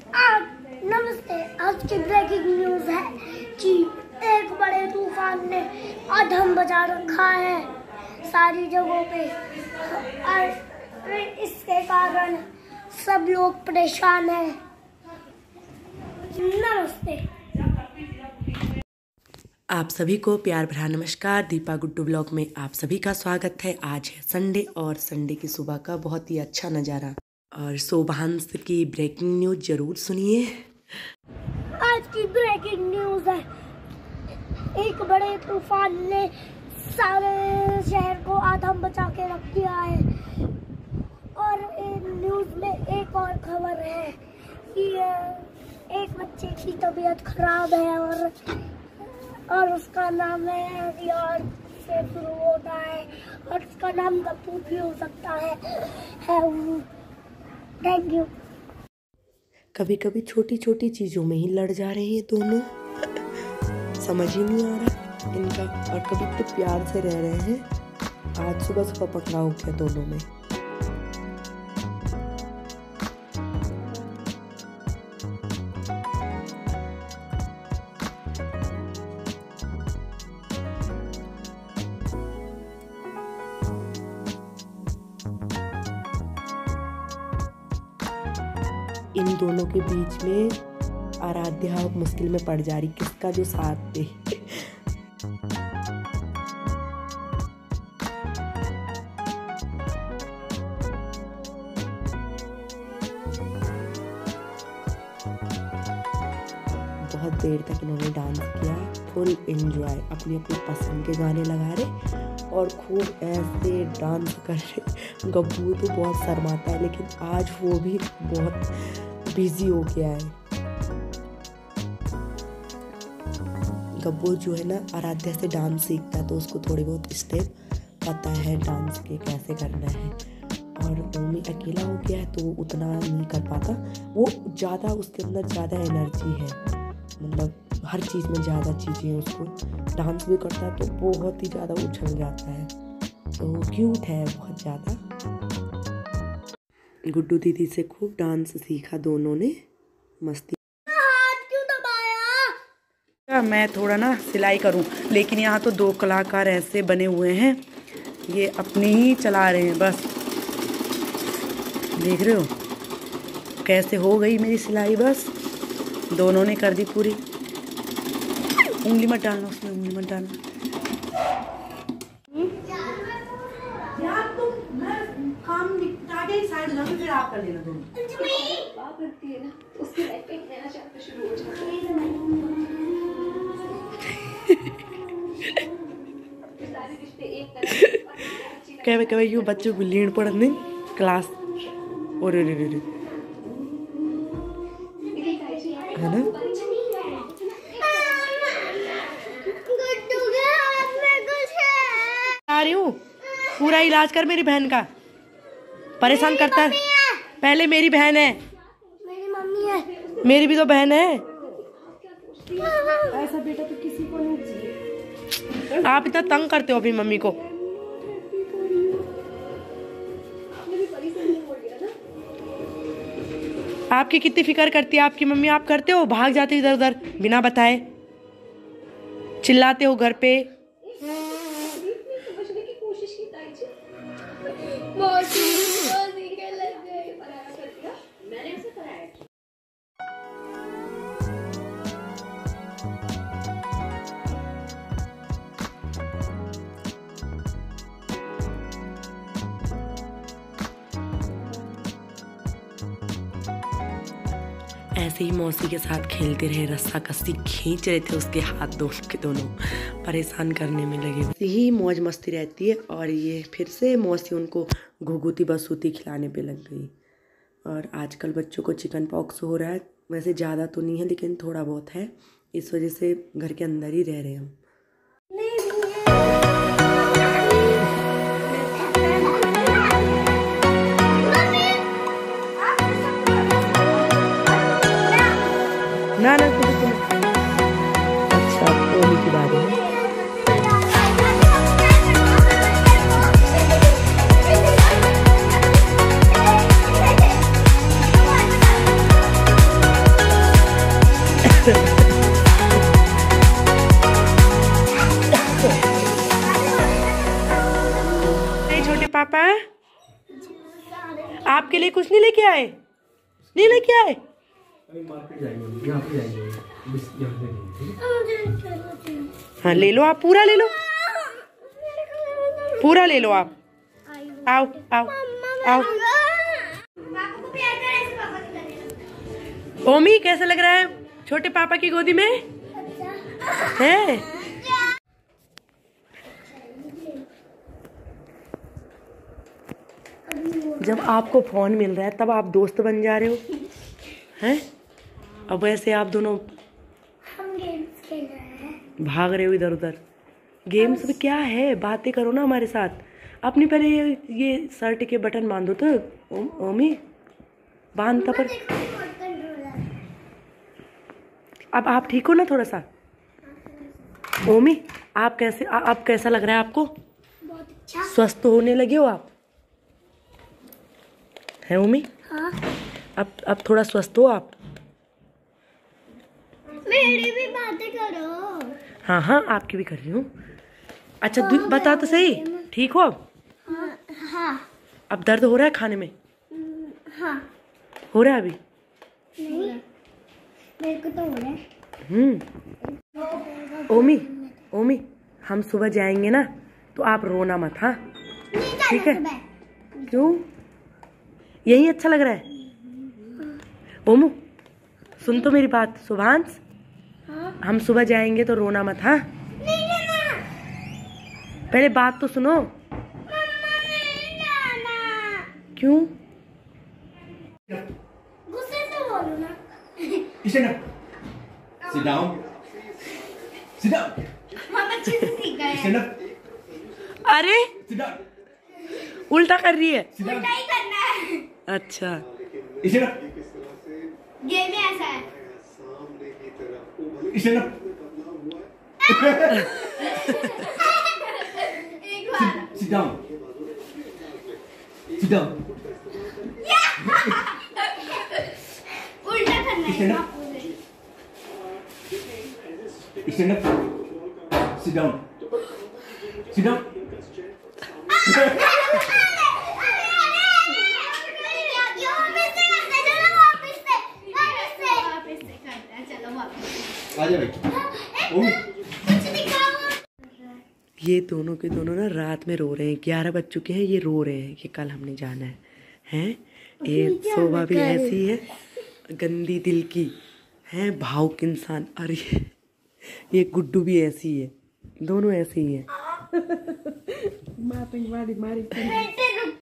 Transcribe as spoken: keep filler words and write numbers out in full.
आज नमस्ते। आज की ब्रेकिंग न्यूज है कि एक बड़े तूफान ने अधम बचा रखा है सारी जगहों पे और इसके कारण सब लोग परेशान हैं। नमस्ते। आप सभी को प्यार भरा नमस्कार। दीपा गुड्डू ब्लॉग में आप सभी का स्वागत है। आज है संडे और संडे की सुबह का बहुत ही अच्छा नज़ारा और शोभांश की ब्रेकिंग न्यूज जरूर सुनिए। आज की ब्रेकिंग न्यूज है, एक बड़े तूफान ने सारे शहर को आधम बचा के रख दिया है। और न्यूज में एक और खबर है कि एक बच्चे की तबीयत खराब है और और उसका नाम है रियाज से शुरू होता है और उसका नाम गप्पू भी हो सकता है। Thank you. कभी कभी छोटी छोटी चीज़ों में ही लड़ जा रहे हैं दोनों, समझ ही नहीं आ रहा इनका। और कभी इतने प्यार से रह रहे हैं। आज सुबह सुबह पकड़ा हो गया दोनों में। इन दोनों के बीच में आराध्या मुश्किल में पड़ जा रही, किसका जो साथ दे। बहुत देर तक इन्होंने डांस किया, फुल एंजॉय, अपनी अपनी पसंद के गाने लगा रहे और खूब ऐसे डांस कर रहे। गब्बू तो बहुत शर्माता है लेकिन आज वो भी बहुत बिजी हो गया है। गब्बू जो है ना आराध्या से डांस सीखता है तो उसको थोड़े बहुत स्टेप पता है डांस के कैसे करना है। और मम्मी अकेला हो गया है तो वो उतना नहीं कर पाता। वो ज़्यादा उसके अंदर ज़्यादा एनर्जी है, मतलब हर चीज़ में ज़्यादा चीज़ें उसको। डांस भी करता है तो बहुत ही ज़्यादा उछल जाता है, तो क्यूट है बहुत ज़्यादा। गुड्डू दीदी से खूब डांस सीखा दोनों ने, मस्ती। हाथ क्यों दबाया? मैं थोड़ा ना सिलाई करूं, लेकिन यहाँ तो दो कलाकार ऐसे बने हुए हैं, ये अपनी ही चला रहे हैं बस। देख रहे हो कैसे हो गई मेरी सिलाई, बस दोनों ने कर दी पूरी। उंगली मत डालना उसमें, उंगली मत डालना। काम निपटा के साइड लगे फिर आप कर लेना दोनों। बात करती है ना उसके लाइफ पे एक नया चैप्टर शुरू हो जाता है। सारे रिश्ते एक तरह कहे कहे यूं बच्चों को लीड पढ़ने क्लास और रे रे रे है ना। आ रही हूँ, पूरा इलाज कर मेरी बहन का, परेशान करता है। पहले मेरी बहन है, मेरी मम्मी है, मेरी भी तो बहन है। ऐसा बेटा तो किसी को नहीं चाहिए। आप इतना तंग करते हो अपनी मम्मी को। आपकी कितनी फिक्र करती है आपकी मम्मी, आप करते हो, भाग जाते हो इधर उधर बिना बताए, चिल्लाते हो घर पे। ऐसे ही मौसी के साथ खेलते रहे, रस्सा कस्सी खींच रहे थे उसके हाथ दोनों के दोनों, परेशान करने में लगे। ऐसे ही मौज मस्ती रहती है। और ये फिर से मौसी उनको घुघुती बसूती खिलाने पे लग गई। और आजकल बच्चों को चिकन पॉक्स हो रहा है, वैसे ज़्यादा तो नहीं है लेकिन थोड़ा बहुत है, इस वजह से घर के अंदर ही रह रहे हैं हम। ना ना कुछ अच्छा होली की बात है। छोटे पापा आपके लिए कुछ नहीं लेके आए? नहीं लेके आए? हाँ ले लो, आप पूरा ले लो, पूरा ले लो आप। आओ आओ आओ। ओमी कैसा लग रहा है छोटे पापा की गोदी में? है जब आपको फोन मिल रहा है तब आप दोस्त बन जा रहे हो हैं? अब वैसे आप दोनों हम गेम्स खेल रहे हैं। भाग रहे हो इधर उधर। गेम्स में क्या है, बातें करो ना हमारे साथ। अपनी पहले ये ये शर्ट के बटन बांध दो तो ओ, ओमी बांधता पर। अब आप ठीक हो ना थोड़ा सा? ओमी आप कैसे आ, अब कैसा लग रहा है आपको? बहुत अच्छा। स्वस्थ होने लगे हो आप? है ओमी? हाँ। अब अब थोड़ा स्वस्थ हो आप? मेरी भी बातें करो। हाँ हाँ आपकी भी कर रही हूँ। अच्छा दु- बता तो सही, ठीक हो अब? हाँ हाँ। अब दर्द हो रहा है खाने में? हाँ। हो रहा है अभी? नहीं मेरे को तो हो रहा है। हम्म। ओमी ओमी हम सुबह जाएंगे ना तो आप रोना मत, हाँ? ठीक है? क्यों? यही अच्छा लग रहा है? ओमू सुन तो मेरी बात। शुभांश हाँ? हम सुबह जाएंगे तो रोना मत, हाँ? नहीं जाना। पहले बात तो सुनो। मम्मा नहीं जाना। क्यों? गुस्से से बोलो ना। Stand up. Sit down. Sit down. हम अच्छे से सीख गए हैं। Stand up. अरे Sit down. उल्टा कर रही है। Sit down. उल्टा ही करना है। अच्छा Stand up. गेम में ऐसा है। Stand up. एक बार। Sit down. Sit down. उल्टा करना है। Stand up. Stand up. Sit down. Sit down. आ जा भाई। ओमी ये दोनों के दोनों ना रात में रो रहे हैं। ग्यारह बज चुके हैं, ये रो रहे हैं कि कल हमने जाना है। हैं ये शोभा भी ऐसी है गंदी दिल की, है भावुक इंसान। अरे ये गुड्डू भी ऐसी है, दोनों ऐसे ही है। मारी मारी मारी।